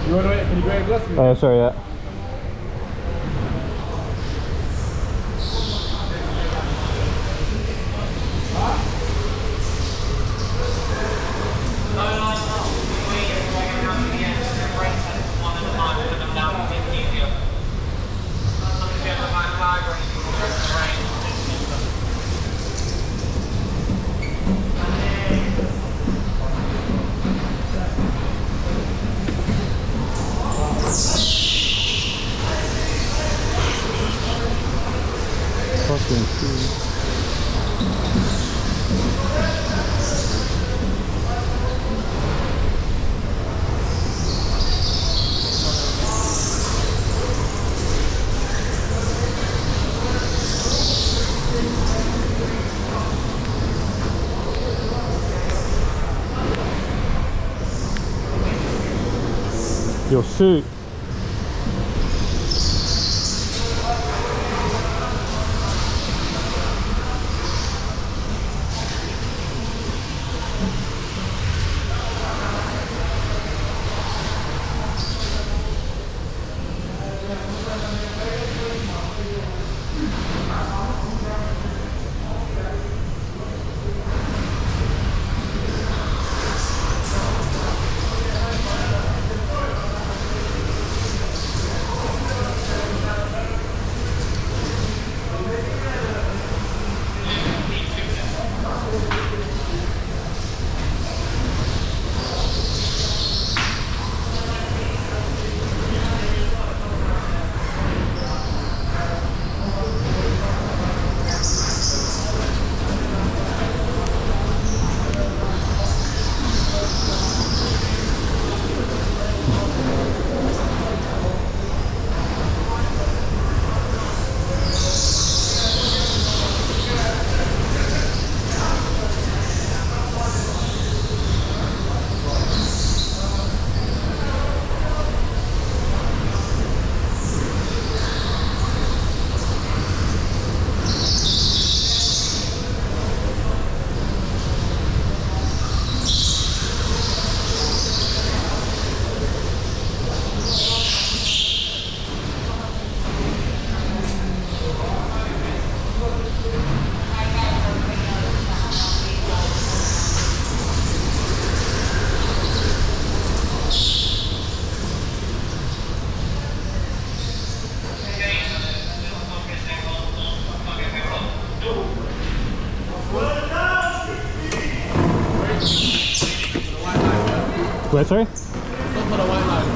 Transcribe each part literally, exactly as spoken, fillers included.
You want to wait? Can you grab a glass? Oh, sorry, yeah. Fucking cool. Your suit. Where, sorry? Some for the white line.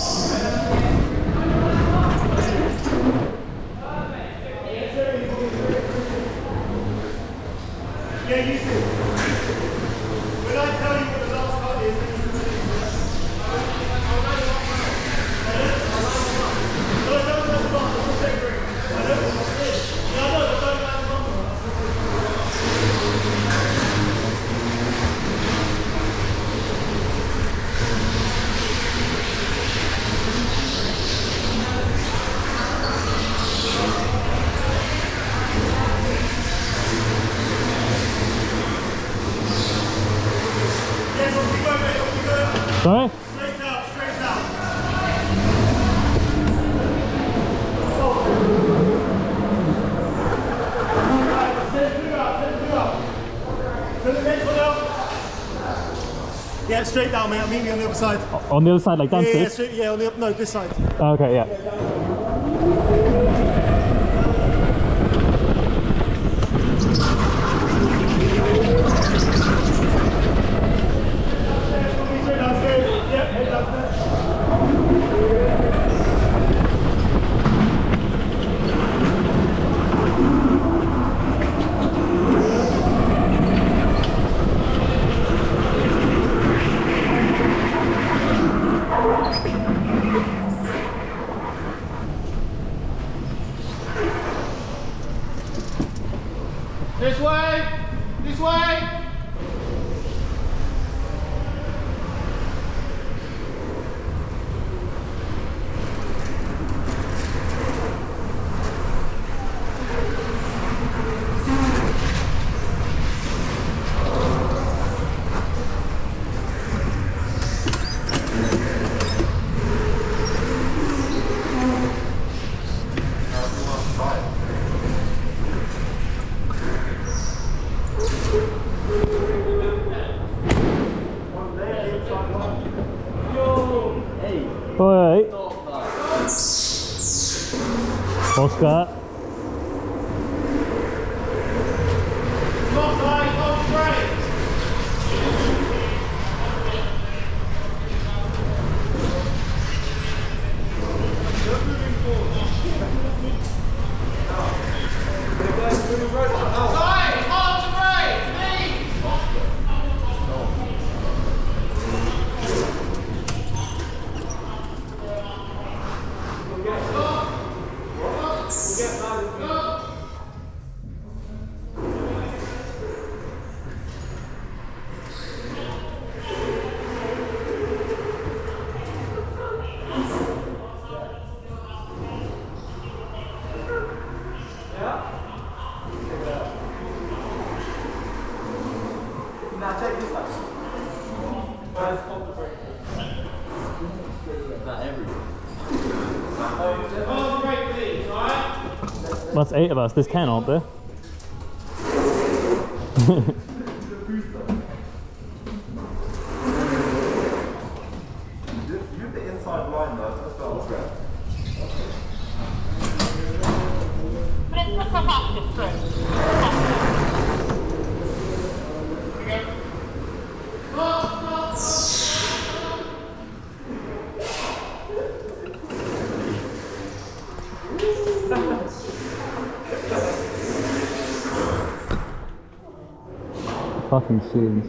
Yeah. Yeah, you see. When I tell you what the last cut is, then you can see. No, I don't know the bump. I don't know what it is. No, no, I don't know the bump. Sorry? Straight out, straight out. Right, send two out, send two out. Send the next one out. Yeah, straight down, mate. I'll meet you on the other side. On the other side, like Yeah, yeah, downstairs? straight, yeah, on the, no, this side. Okay, yeah. Oi. Oscar. Come on, go straight. Now check this out. Guys, hold the brake. Not everything. Hold the brake, please, alright? That's eight of us. There's ten, aren't there? You're the inside line though, that's the okay. Fucking shoes.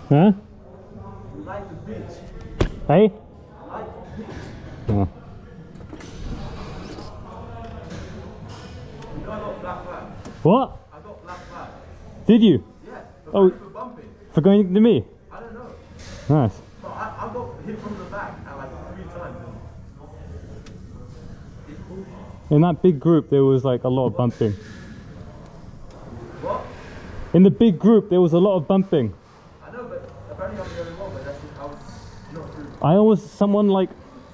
Huh? Like the beach. Hey? Like the beach. Oh. You know I got black flag. What? I got black flag. Did you? Yeah. For, Oh. for bumping. For going to me? I don't know. Nice. But I, I got hit from the back at like three times. In that big group, there was like a lot of bumping. What? In the big group, there was a lot of bumping. I know, but apparently I'm the only one, but that's just, I was not through. I almost, someone like,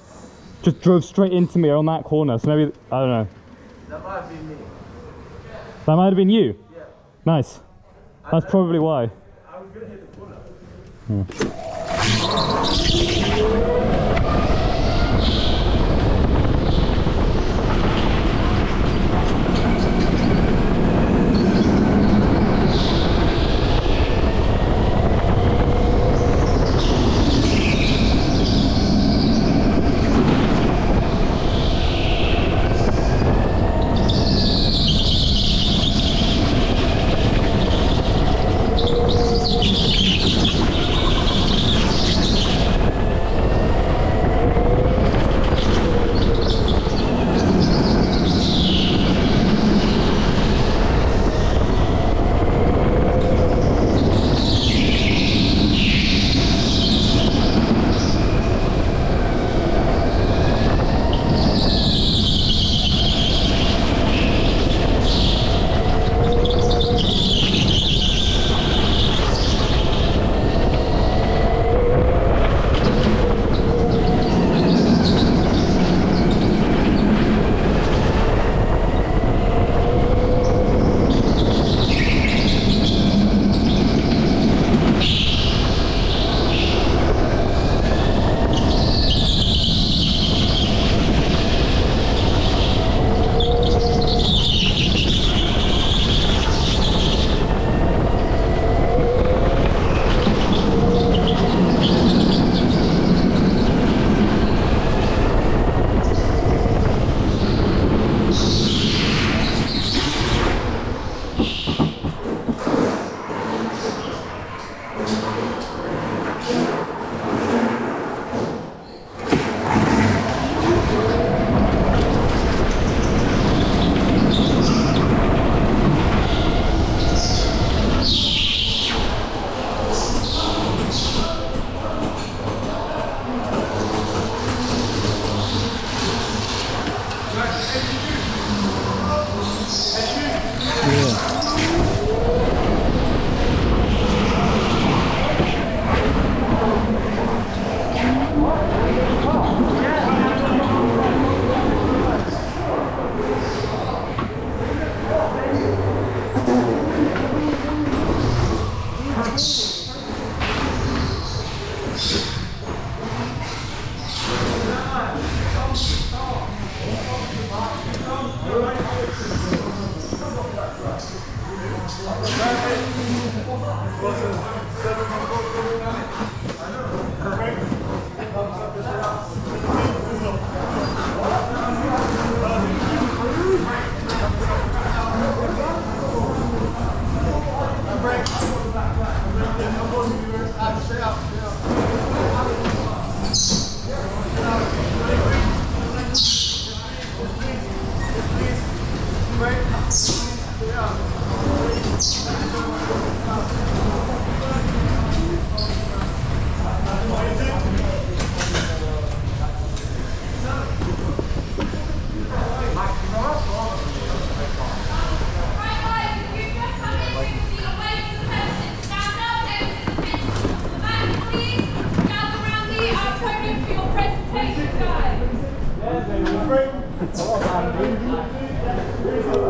just drove straight into me on that corner, so maybe, I don't know. That might have been me. That might have been you? Yeah. Nice. That's probably why. I was gonna hit the corner. Presentation, guys.